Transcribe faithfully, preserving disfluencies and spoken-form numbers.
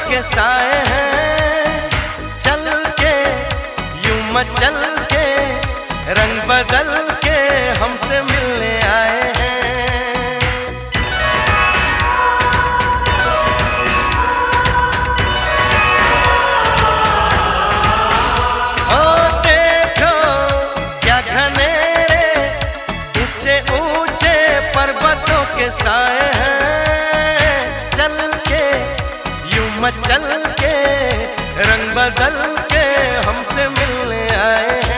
के साए हैं, चल के यूं मचल के रंग बदल के हमसे मिलने आए हैं। ओ देखो क्या घनेरे ऊंचे ऊंचे पर्वतों के साए हैं, चल के यूं मचल के रंग बदल के हमसे मिलने आए हैं।